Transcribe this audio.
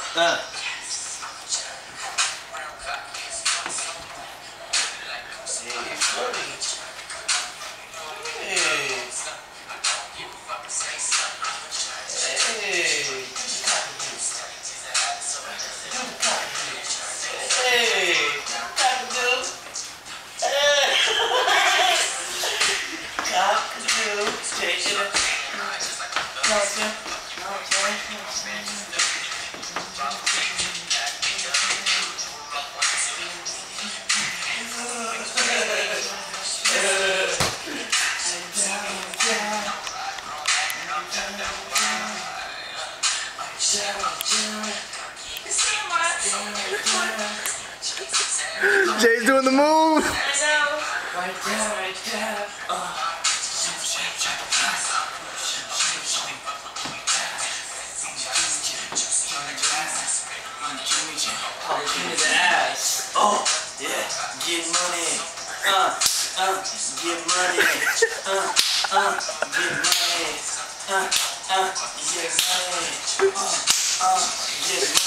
Uh. Jay's doing the move. I know. Right there, right there. Give me the ass. Oh, yeah. Get money. Get money. Get money. Get money. Get money.